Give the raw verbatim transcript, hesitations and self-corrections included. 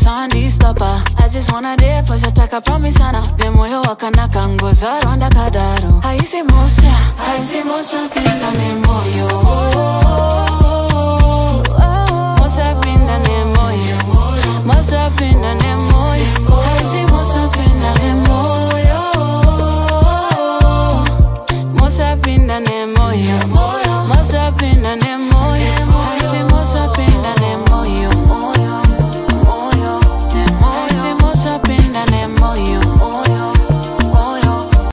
Sandy stopper. I just wanna dip, push ataka promise sana. De moyo wakanaka ngoza ronda kadaro. Haisi motion, haisi motion, pinda nemo.